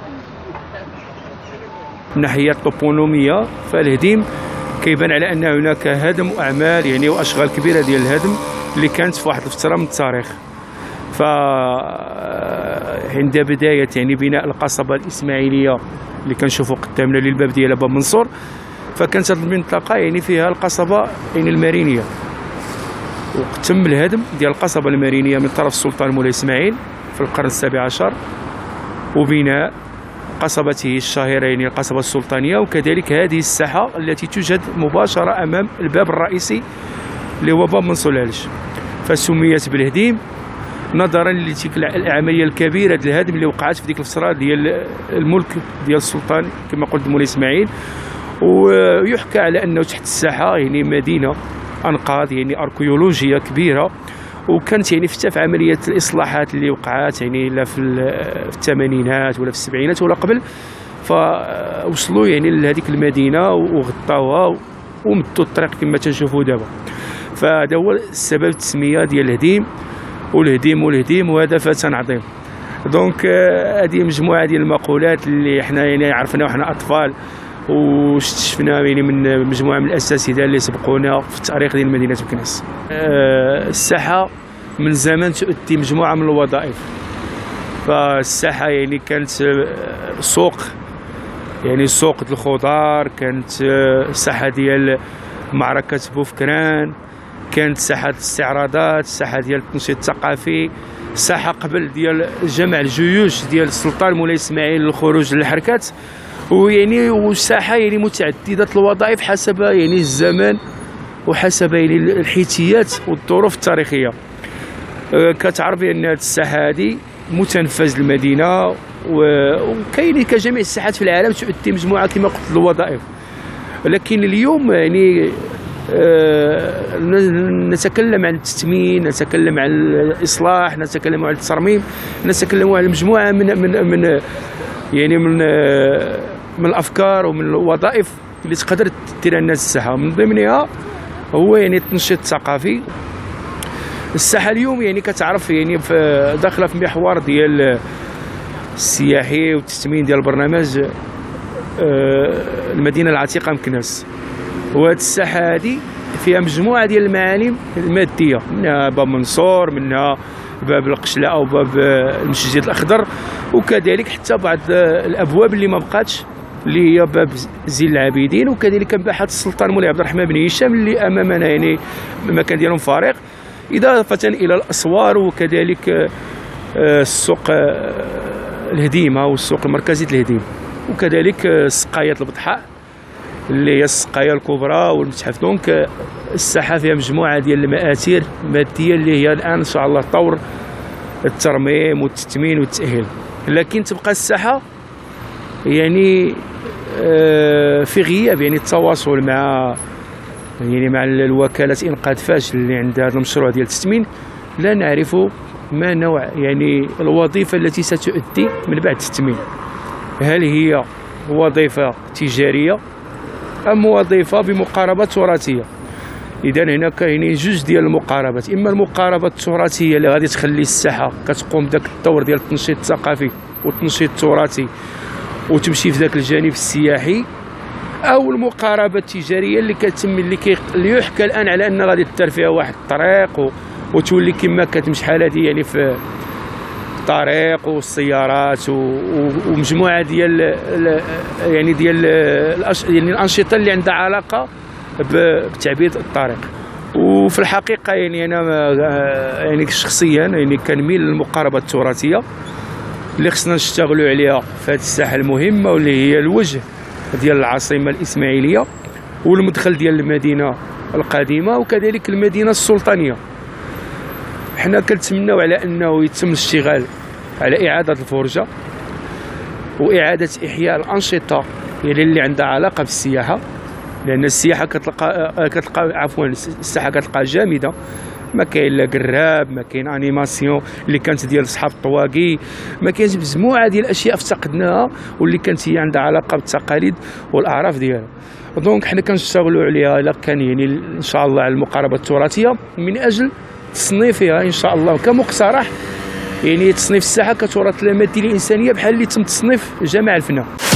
من الناحيه الطوبونوميه فالهديم كيبان على ان هناك هدم واعمال يعني واشغال كبيره ديال الهدم اللي كانت في واحد الفتره من التاريخ. عند بدايه يعني بناء القصبه الاسماعيليه اللي كنشوفوا قدامنا للباب ديال باب منصور، فكانت هذه المنطقه يعني فيها القصبه يعني المارينيه، وتم الهدم ديال القصبه المارينيه من طرف السلطان مولاي اسماعيل في القرن السابع عشر، وبناء قصبته الشهيره يعني القصبه السلطانيه، وكذلك هذه الساحه التي توجد مباشره امام الباب الرئيسي اللي هو باب منصور العلج، فسميت بالهديم نظرا لتلك العمليه الكبيره ديال الهدم اللي وقعت في ديك الفتره ديال الملك ديال السلطان كما قلت مولاي اسماعيل. ويحكى على انه تحت الساحه يعني مدينه انقاض يعني اركيولوجيه كبيره، وكانت يعني في عمليه الاصلاحات اللي وقعت يعني لا في الثمانينات ولا في السبعينات ولا قبل، فوصلوا يعني لهذيك المدينه وغطاوها ومدوا الطريق كما تنشوفوا دابا. فهذا هو السبب التسميه ديال الهديم، والهديم وهذا فتى عظيم. دونك هذه مجموعه ديال المقولات اللي حنا يعني عرفنا وحنا اطفال، واستشفنا يعني من مجموعه من الاساتذه اللي سبقونا في التاريخ ديال مدينه بكناس. الساحه من زمان تؤدي مجموعه من الوظائف، فالساحه يعني كانت سوق، يعني سوق الخضار، كانت ساحه ديال معركه بوفكران، كانت ساحه الاستعراضات، ساحه ديال التنشيط الثقافي، ساحه قبل ديال جمع الجيوش ديال السلطان مولاي اسماعيل للخروج للحركات، ويعني وساحه يعني متعدده الوظائف حسب يعني الزمان وحسب يعني الحيثيات والظروف التاريخيه. كتعرف بان هذه الساحه هذه متنفذ المدينه، وكاين كجميع الساحات في العالم تؤدي مجموعه كما قلت الوظائف. لكن اليوم يعني نتكلم عن التثمين، نتكلم عن الاصلاح، نتكلم عن الترميم، نتكلم عن مجموعه من يعني من الافكار ومن الوظائف اللي تقدر دير الناس الساحه. من ضمنها هو يعني التنشيط الثقافي. الساحه اليوم يعني كتعرف يعني داخله في محور ديال السياحي والتثمين ديال البرنامج المدينه العتيقه مكناس، وهذه الساحه هذه فيها مجموعه ديال المعالم الماديه، منها باب منصور، منها باب القشله او باب المسجد الاخضر، وكذلك حتى بعض الابواب اللي ما بقاتش اللي هي باب زين العابدين، وكذلك مباحث السلطان مولاي عبد الرحمن بن هشام اللي امامنا يعني المكان ديالهم فارغ، اضافه الى الاسوار، وكذلك السوق الهديمه والسوق المركزي الهديم، وكذلك سقايه البطحاء اللي هي السقايه الكبرى والمتحف. دونك الساحه فيها مجموعه ديال المآثير الماديه اللي هي الان ان شاء الله طور الترميم والتثمين والتاهيل. لكن تبقى الساحه يعني في غياب يعني التواصل مع الوكاله انقاذ فاشل اللي عندها هذا المشروع ديال التثمين. لا نعرف ما نوع يعني الوظيفه التي ستؤدي من بعد التثمين، هل هي وظيفه تجاريه ام وظيفه بمقاربه تراثيه؟ اذا هنا كاينين جوج ديال المقاربات، اما المقاربه التراثيه اللي غادي تخلي الساحه كتقوم بداك الدور ديال التنشيط الثقافي والتنشيط التراثي وتمشي في ذاك الجانب السياحي، او المقاربه التجاريه اللي كتم اللي يحكى الان على ان غادي دار فيها واحد الطريق وتولي كما كتمشي شحال هذه يعني في الطريق والسيارات ومجموعه ديال يعني الانشطه اللي عندها علاقه بتعبيد الطريق. وفي الحقيقه يعني انا يعني شخصيا يعني كنميل للمقاربه التراثيه اللي خصنا نشتغلوا عليها في هذه الساحه المهمه، واللي هي الوجه ديال العاصمه الاسماعيليه والمدخل ديال المدينه القديمه وكذلك المدينه السلطانيه. حنا كنتمناو على انه يتم الاشتغال على اعاده الفرجه واعاده احياء الانشطه يعني اللي عندها علاقه بالسياحه، لان السياحه كتلقى عفوا الساحه كتلقى جامده، ما كاين لا قراب، ما كاين انيماسيون اللي كانت ديال صحاب الطواقي، ما كاينش مجموعه ديال الاشياء افتقدناها واللي كانت هي عندها علاقه بالتقاليد والاعراف ديالها. دونك حنا كنشتغلوا عليها الا كان يعني ان شاء الله على المقاربه التراثيه من اجل تصنيفها ان شاء الله كمقترح يعني تصنيف الساحه كتراث المادي للانسانيه بحال اللي تم تصنيف جميع الفناء.